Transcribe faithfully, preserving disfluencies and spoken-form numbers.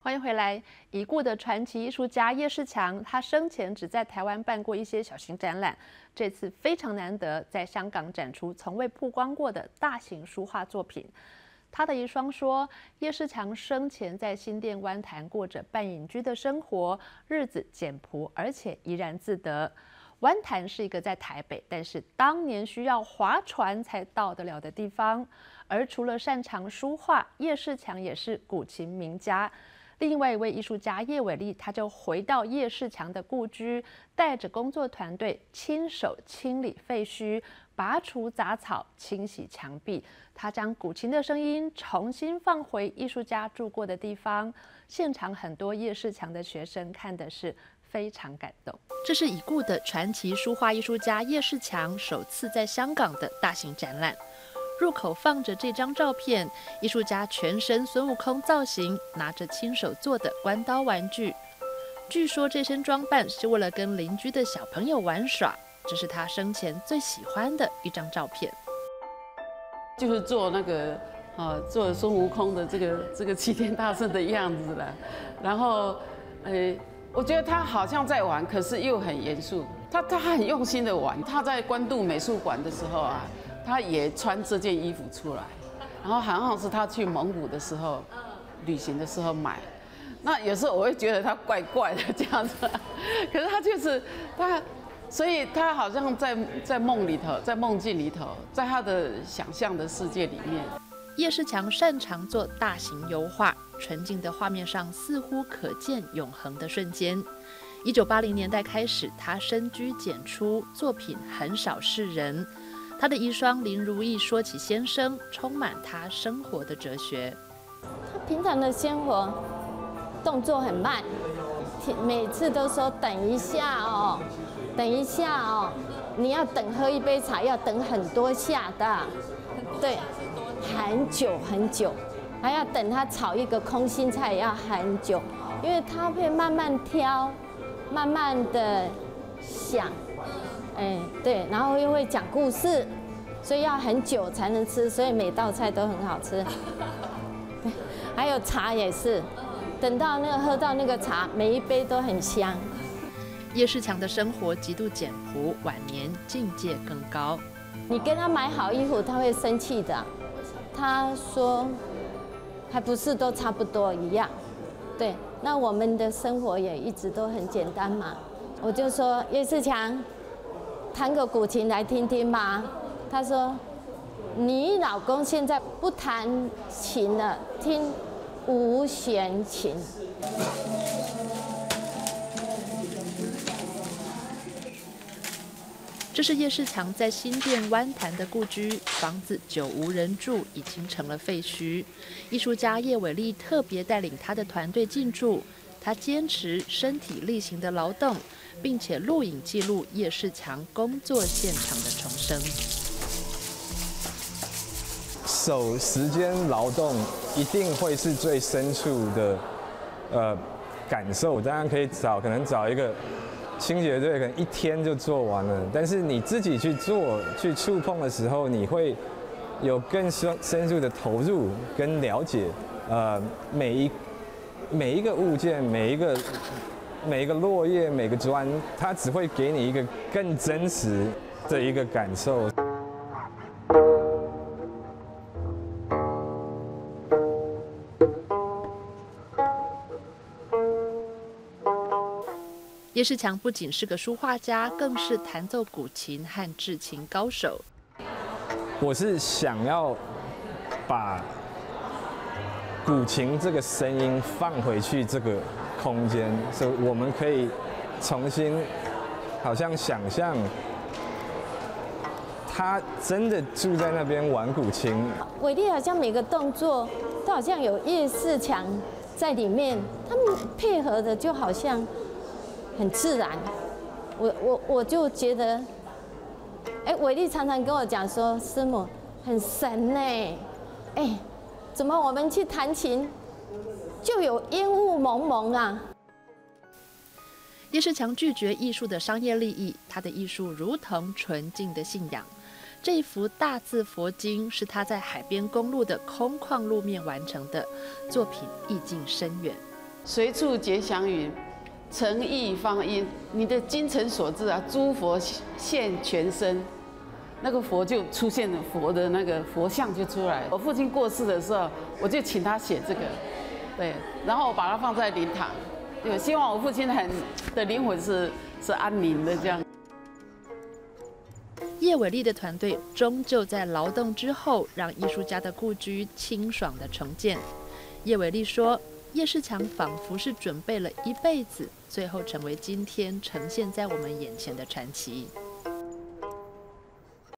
欢迎回来。已故的传奇艺术家叶世强，他生前只在台湾办过一些小型展览，这次非常难得在香港展出从未曝光过的大型书画作品。他的遗孀说，叶世强生前在新店湾潭过着半隐居的生活，日子简朴，而且怡然自得。湾潭是一个在台北，但是当年需要划船才到得了的地方。而除了擅长书画，叶世强也是古琴名家。另外一位艺术家叶伟立，他就回到叶世强的故居，带着工作团队亲手清理废墟、拔除杂草、清洗墙壁。他将古琴的声音重新放回艺术家住过的地方。现场很多叶世强的学生看的是非常感动。这是已故的传奇书画艺术家叶世强首次在香港的大型展览。入口放着这张照片，艺术家全身孙悟空造型，拿着亲手做的关刀玩具。据说这身装扮是为了跟邻居的小朋友玩耍，这是他生前最喜欢的一张照片。 就是做那个呃，做孙悟空的这个这个齐天大圣的样子了。然后，呃，我觉得他好像在玩，可是又很严肃。他他很用心的玩。他在关渡美术馆的时候啊。他也穿这件衣服出来，然后好像是他去蒙古的时候，旅行的时候买。那有时候我会觉得他怪怪的这样子，可是他就是他，所以他好像在在梦里头，在梦境里头，在他的想象的世界里面。 叶世强擅长做大型油画，纯净的画面上似乎可见永恒的瞬间。一九八零年代开始，他深居简出，作品很少示人。他的遗孀林如意说起先生，充满他生活的哲学。 他平常的生活动作很慢，每次都说等一下哦，等一下哦，你要等喝一杯茶要等很多下的，对，很久很久，还要等他炒一个空心菜也要很久，因为他会慢慢挑，慢慢的想。哎，对，然后又会讲故事，所以要很久才能吃，所以每道菜都很好吃。对，还有茶也是，等到那个喝到那个茶，每一杯都很香。 叶世强的生活极度简朴，晚年境界更高。 你跟他买好衣服，他会生气的。他说，还不是都差不多一样？对，那我们的生活也一直都很简单嘛。我就说叶世强。弹个古琴来听听吧。他说：“你老公现在不弹琴了，听五弦琴。” 这是叶世强在新店湾潭的故居，房子久无人住，已经成了废墟。艺术家叶伟立特别带领他的团队进驻，他坚持身体力行的劳动。并且录影记录叶世强工作现场的重生。 手时间劳动一定会是最深处的呃感受。当然可以找可能找一个清洁队，可能一天就做完了。但是你自己去做、去触碰的时候，你会有更深深入的投入跟了解。呃，每一每一个物件，每一个。每一个落叶，每个砖，它只会给你一个更真实的一个感受。 叶世强不仅是个书画家，更是弹奏古琴和制琴高手。 我是想要把古琴这个声音放回去这个空间，所以我们可以重新，好像想象他真的住在那边玩古琴。 伟立好像每个动作都好像有叶世强在里面，他们配合的就好像很自然。我我我就觉得，哎，伟立常常跟我讲说，师母很神呢，哎。怎么我们去弹琴，就有烟雾蒙蒙啊？ 叶世强拒绝艺术的商业利益，他的艺术如同纯净的信仰。这一幅大字佛经是他在海边公路的空旷路面完成的作品，意境深远。 随处结祥云，诚意方殷。你的精诚所至啊，诸佛现全身，那个佛就出现了，佛的那个佛像就出来。我父亲过世的时候，我就请他写这个，对，然后我把它放在灵堂，对，希望我父亲很的灵魂是是安宁的这样。 叶伟丽的团队终究在劳动之后，让艺术家的故居清爽的重建。叶伟丽说，叶世强仿佛是准备了一辈子，最后成为今天呈现在我们眼前的传奇。